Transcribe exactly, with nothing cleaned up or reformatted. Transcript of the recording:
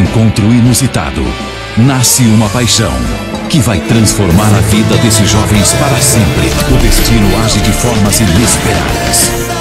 encontro inusitado, nasce uma paixão que vai transformar a vida desses jovens para sempre. O destino age de formas inesperadas.